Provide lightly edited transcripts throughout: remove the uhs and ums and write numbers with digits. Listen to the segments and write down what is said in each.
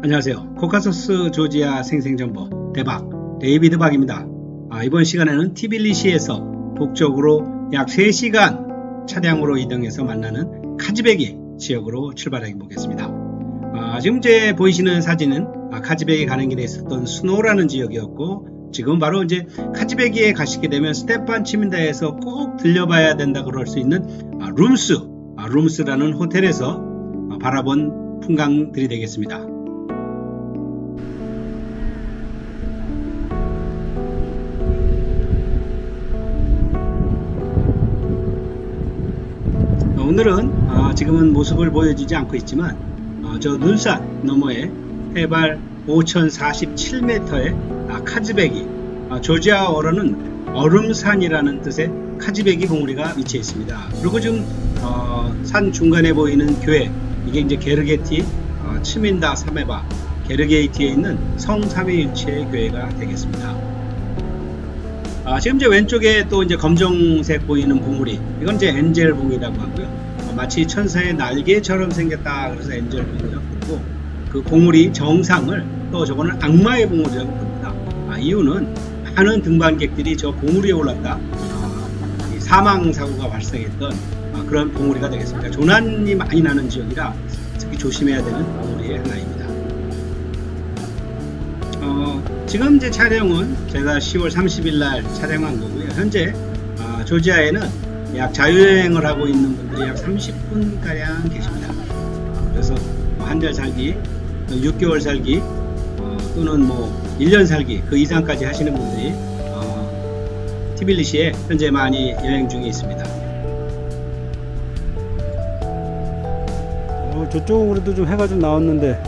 안녕하세요. 코카소스 조지아 생생정보 대박 데이비드 박입니다. 이번 시간에는 티빌리시에서 북쪽으로 약 3시간 차량으로 이동해서 만나는 카즈베기 지역으로 출발해 보겠습니다. 지금 이제 보이시는 사진은 카즈베기 가는 길에 있었던 스노라는 지역이었고, 지금 바로 이제 카즈베기에 가시게 되면 스테판 치민다에서 꼭 들려봐야 된다 그럴 수 있는 룸스라는 호텔에서 바라본 풍광들이 되겠습니다. 오늘은 지금은 모습을 보여주지 않고 있지만 저 눈산 너머에 해발 5047m의 카즈베기, 조지아어로는 얼음산이라는 뜻의 카즈베기 봉우리가 위치해 있습니다. 그리고 지금 산 중간에 보이는 교회, 이게 이제 게르게티 치민다 사메바 게르게이티에 있는 성삼위일체의 교회가 되겠습니다. 지금 이제 왼쪽에 또 이제 검정색 보이는 봉우리, 이건 이제 엔젤 봉이라고 하고요. 마치 천사의 날개처럼 생겼다 그래서 엔젤 봉이라고 부르고, 그 봉우리 정상을 또 저거는 악마의 봉우리라고 부릅니다. 이유는 많은 등반객들이 저 봉우리에 올랐다 사망 사고가 발생했던 그런 봉우리가 되겠습니다. 조난이 많이 나는 지역이라 특히 조심해야 되는 봉우리의 하나입니다. 지금 제 촬영은 제가 10월 30일 날 촬영한 거고요. 현재 조지아에는 약 자유여행을 하고 있는 분들이 약 30분 가량 계십니다. 그래서 한 달 살기, 6개월 살기, 또는 뭐 1년 살기 그 이상까지 하시는 분들이 티빌리시에 현재 많이 여행 중에 있습니다. 저쪽으로도 좀 해가 좀 나왔는데.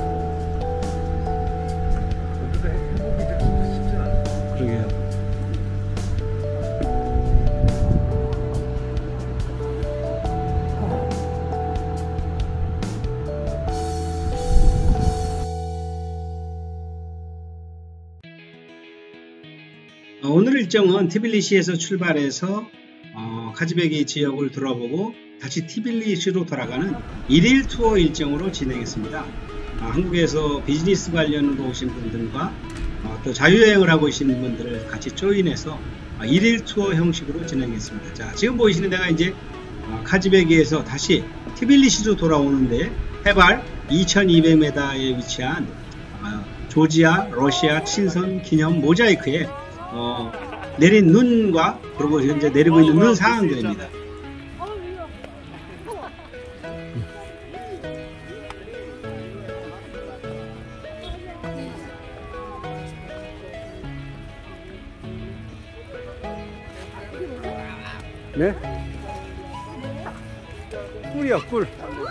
그러게요. 오늘 일정은 티빌리시에서 출발해서 카즈베기 지역을 돌아보고 다시 티빌리시로 돌아가는 1일 투어 일정으로 진행했습니다. 한국에서 비즈니스 관련으로 오신 분들과 또 자유여행을 하고 계시는 분들을 같이 조인해서 1일 투어 형식으로 진행했습니다. 자, 지금 보이시는 데가 이제 카즈베기에서 다시 티빌리시로 돌아오는데 해발 2200m에 위치한 조지아 러시아 친선 기념 모자이크에 내린 눈과 그리고 현재 내리고 있는 눈 상황들입니다. 네? 꿀이야, 꿀.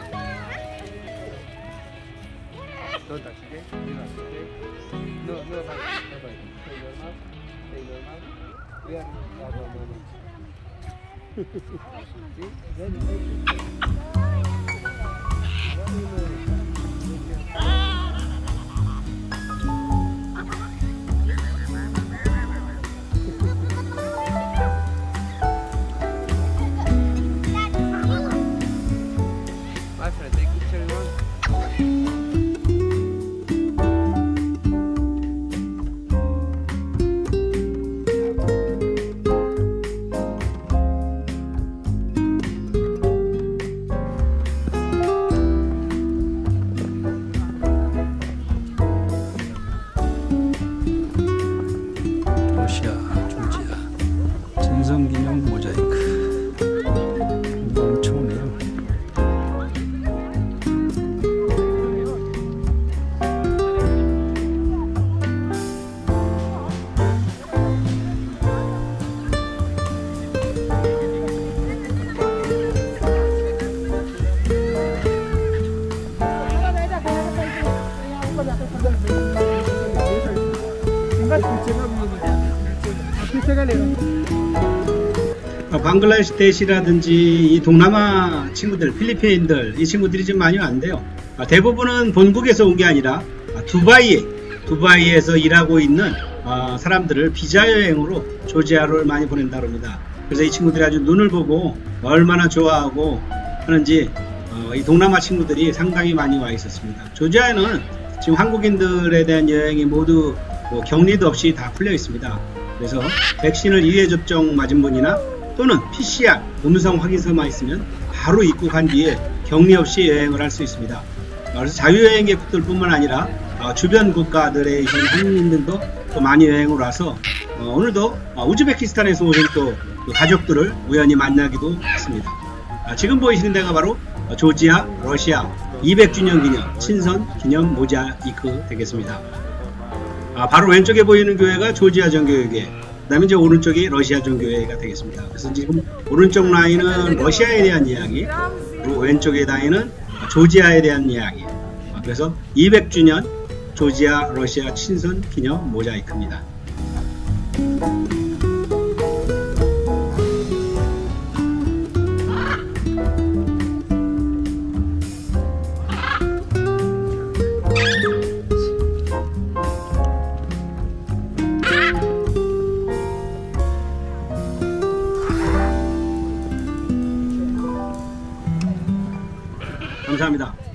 조지아 진성기념 모자이크 엄청 오네요. 방글라데시라든지 이 동남아 친구들, 필리핀들, 이 친구들이 좀 많이 왔는데요. 대부분은 본국에서 온 게 아니라 두바이에서 일하고 있는 사람들을 비자 여행으로 조지아를 많이 보낸다고 합니다. 그래서 이 친구들이 아주 눈을 보고 얼마나 좋아하고 하는지 이 동남아 친구들이 상당히 많이 와 있었습니다. 조지아에는 지금 한국인들에 대한 여행이 모두 뭐 격리도 없이 다 풀려 있습니다. 그래서 백신을 2회 접종 맞은 분이나 또는 PCR 음성 확인서만 있으면 바로 입국한 뒤에 격리 없이 여행을 할 수 있습니다. 그래서 자유여행객들 뿐만 아니라 주변 국가들에 있는 한국인들도 또 많이 여행을 와서 오늘도 우즈베키스탄에서 오신 또 그 가족들을 우연히 만나기도 했습니다. 지금 보이시는 데가 바로 조지아 러시아 200주년 기념 친선 기념 모자이크 되겠습니다. 바로 왼쪽에 보이는 교회가 조지아 정교회계, 그 다음에 이제 오른쪽이 러시아 정교회가 되겠습니다. 그래서 지금 오른쪽 라인은 러시아에 대한 이야기, 그리고 왼쪽에 라인은 조지아에 대한 이야기. 그래서 200주년 조지아 러시아 친선 기념 모자이크입니다. 감사합니다.